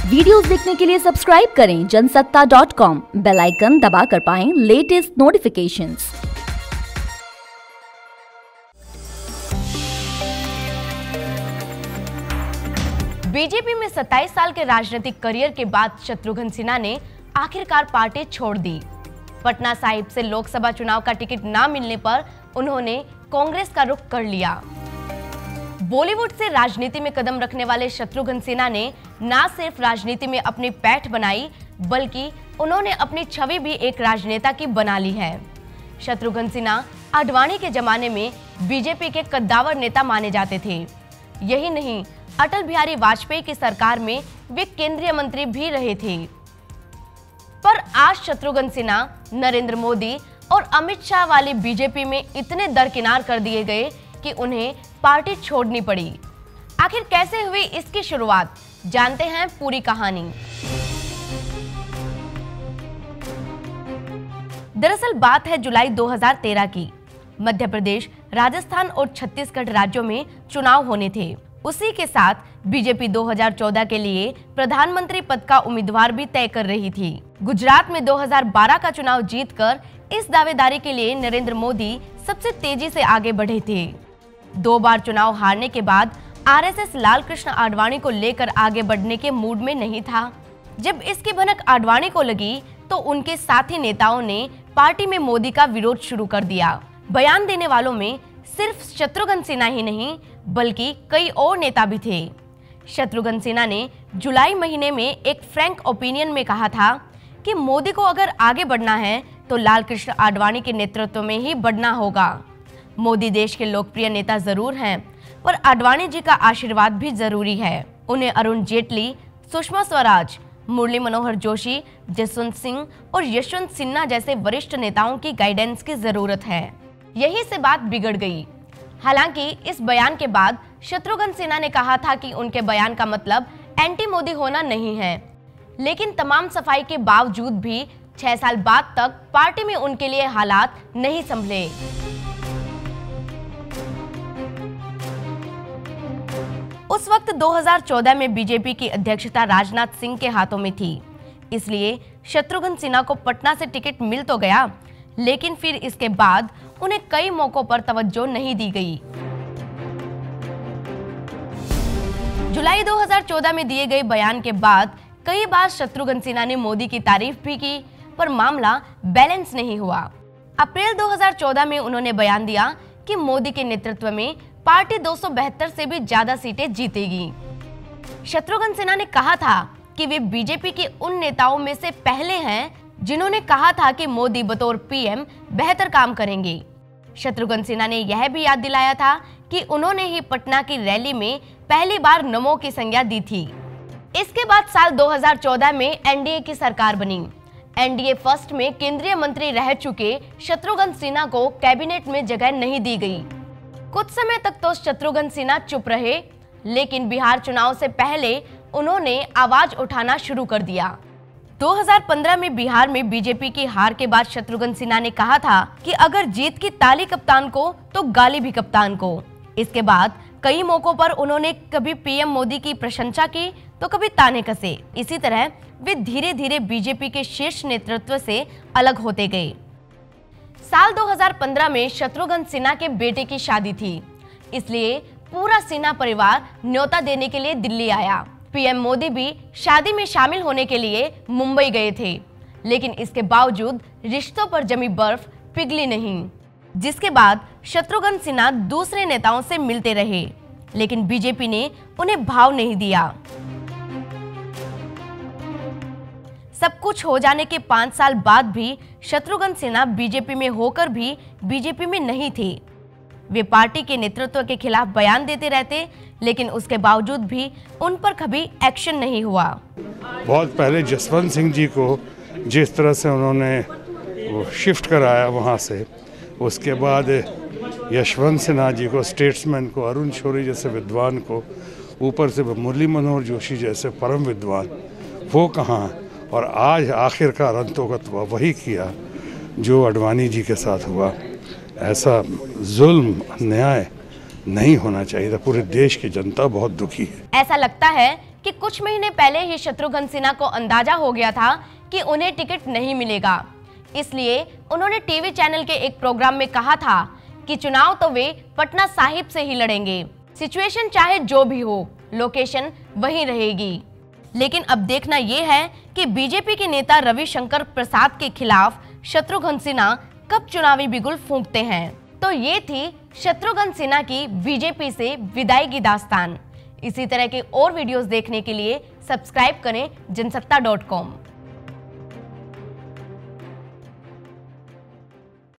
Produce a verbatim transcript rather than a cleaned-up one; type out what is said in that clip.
Videos देखने के लिए सब्सक्राइब करें Jansatta dot com, bell icon दबाकर पाएं लेटेस्ट नोटिफिकेशंस। बीजेपी में सत्ताईस साल के राजनीतिक करियर के बाद शत्रुघ्न सिन्हा ने आखिरकार पार्टी छोड़ दी। पटना साहिब से लोकसभा चुनाव का टिकट न मिलने पर उन्होंने कांग्रेस का रुख कर लिया। बॉलीवुड से राजनीति में कदम रखने वाले शत्रुघ्न सिन्हा ने न सिर्फ राजनीति में अपनी पैठ बनाई, बल्कि उन्होंने अपनी छवि भी एक राजनेता की बना ली है। शत्रुघ्न सिन्हा आडवाणी के जमाने में बीजेपी के कद्दावर नेता माने जाते थे। यही नहीं, अटल बिहारी वाजपेयी की सरकार में वे केंद्रीय मंत्री भी रहे थे। पर आज शत्रुघ्न सिन्हा नरेंद्र मोदी और अमित शाह वाली बीजेपी में इतने दरकिनार कर दिए गए कि उन्हें पार्टी छोड़नी पड़ी। आखिर कैसे हुई इसकी शुरुआत, जानते हैं पूरी कहानी। दरअसल बात है जुलाई दो हज़ार तेरह की। मध्य प्रदेश, राजस्थान और छत्तीसगढ़ राज्यों में चुनाव होने थे। उसी के साथ बीजेपी दो हज़ार चौदह के लिए प्रधानमंत्री पद का उम्मीदवार भी तय कर रही थी। गुजरात में दो हज़ार बारह का चुनाव जीतकर इस दावेदारी के लिए नरेंद्र मोदी सबसे तेजी से आगे बढ़े थे। दो बार चुनाव हारने के बाद आरएसएस लाल कृष्ण आडवाणी को लेकर आगे बढ़ने के मूड में नहीं था। जब इसकी भनक आडवाणी को लगी तो उनके साथी नेताओं ने पार्टी में मोदी का विरोध शुरू कर दिया। बयान देने वालों में सिर्फ शत्रुघ्न सिन्हा ही नहीं, बल्कि कई और नेता भी थे। शत्रुघ्न सिन्हा ने जुलाई महीने में एक फ्रैंक ओपिनियन में कहा था कि मोदी को अगर आगे बढ़ना है तो लाल कृष्ण आडवाणी के नेतृत्व में ही बढ़ना होगा। मोदी देश के लोकप्रिय नेता जरूर हैं, पर आडवाणी जी का आशीर्वाद भी जरूरी है। उन्हें अरुण जेटली, सुषमा स्वराज, मुरली मनोहर जोशी, जसवंत सिंह और यशवंत सिन्हा जैसे वरिष्ठ नेताओं की गाइडेंस की जरूरत है। यही से बात बिगड़ गई। हालांकि इस बयान के बाद शत्रुघ्न सिन्हा ने कहा था कि उनके बयान का मतलब एंटी मोदी होना नहीं है, लेकिन तमाम सफाई के बावजूद भी छह साल बाद तक पार्टी में उनके लिए हालात नहीं संभले। उस वक्त दो हज़ार चौदह में बीजेपी की अध्यक्षता राजनाथ सिंह के हाथों में थी, इसलिए शत्रुघ्न सिन्हा को पटना से टिकट मिल तो गया, लेकिन फिर इसके बाद उन्हें कई मौकों पर तवज्जो नहीं दी गई। जुलाई दो हज़ार चौदह में दिए गए बयान के बाद कई बार शत्रुघ्न सिन्हा ने मोदी की तारीफ भी की, पर मामला बैलेंस नहीं हुआ। अप्रैल दो हज़ार चौदह में उन्होंने बयान दिया कि मोदी के नेतृत्व में पार्टी दो सौ बहत्तर से भी ज्यादा सीटें जीतेगी। शत्रुघ्न सिन्हा ने कहा था कि वे बीजेपी के उन नेताओं में से पहले हैं जिन्होंने कहा था कि मोदी बतौर पीएम बेहतर काम करेंगे। शत्रुघ्न सिन्हा ने यह भी याद दिलाया था कि उन्होंने ही पटना की रैली में पहली बार नमो की संज्ञा दी थी। इसके बाद साल दो हज़ार चौदह में एनडीए की सरकार बनी। एनडीए फर्स्ट में केंद्रीय मंत्री रह चुके शत्रुघ्न सिन्हा को कैबिनेट में जगह नहीं दी गई। कुछ समय तक तो शत्रुघ्न सिन्हा चुप रहे, लेकिन बिहार चुनाव से पहले उन्होंने आवाज उठाना शुरू कर दिया। दो हज़ार पंद्रह में बिहार में बीजेपी की हार के बाद शत्रुघ्न सिन्हा ने कहा था कि अगर जीत की ताली कप्तान को तो गाली भी कप्तान को। इसके बाद कई मौकों पर उन्होंने कभी पीएम मोदी की प्रशंसा की तो कभी ताने कसे। इसी तरह वे धीरे धीरे बीजेपी के शीर्ष नेतृत्व से अलग होते गए। साल दो हज़ार पंद्रह में शत्रुघ्न सिन्हा के बेटे की शादी थी, इसलिए पूरा सिन्हा परिवार न्योता देने के लिए दिल्ली आया। पीएम मोदी भी शादी में शामिल होने के लिए मुंबई गए थे, लेकिन इसके बावजूद रिश्तों पर जमी बर्फ पिघली नहीं, जिसके बाद शत्रुघ्न सिन्हा दूसरे नेताओं से मिलते रहे, लेकिन बीजेपी ने उन्हें भाव नहीं दिया। सब कुछ हो जाने के पाँच साल बाद भी शत्रुघ्न सिन्हा बीजेपी में होकर भी बीजेपी में नहीं थे। वे पार्टी के नेतृत्व के खिलाफ बयान देते रहते, लेकिन उसके बावजूद भी उन पर कभी एक्शन नहीं हुआ। बहुत पहले जसवंत सिंह जी को जिस तरह से उन्होंने वो शिफ्ट कराया वहाँ से, उसके बाद यशवंत सिन्हा जी को, स्टेट्समैन को, अरुण शौरी जैसे विद्वान को, ऊपर से मुरली मनोहर जोशी जैसे परम विद्वान, वो कहाँ। और आज आखिरकार अंतोगत हुआ वही किया जो आडवाणी जी के साथ हुआ। ऐसा जुल्म, अन्याय नहीं होना चाहिए था। पूरे देश की जनता बहुत दुखी है। ऐसा लगता है कि कुछ महीने पहले ही शत्रुघ्न सिन्हा को अंदाजा हो गया था कि उन्हें टिकट नहीं मिलेगा। इसलिए उन्होंने टीवी चैनल के एक प्रोग्राम में कहा था कि चुनाव तो वे पटना साहिब से ही लड़ेंगे, सिचुएशन चाहे जो भी हो, लोकेशन वही रहेगी। लेकिन अब देखना यह है कि बीजेपी के नेता रविशंकर प्रसाद के खिलाफ शत्रुघ्न सिन्हा कब चुनावी बिगुल फूंकते हैं। तो ये थी शत्रुघ्न सिन्हा की बीजेपी से विदाई की दास्तान। इसी तरह के और वीडियोस देखने के लिए सब्सक्राइब करें जनसत्ता डॉट कॉम।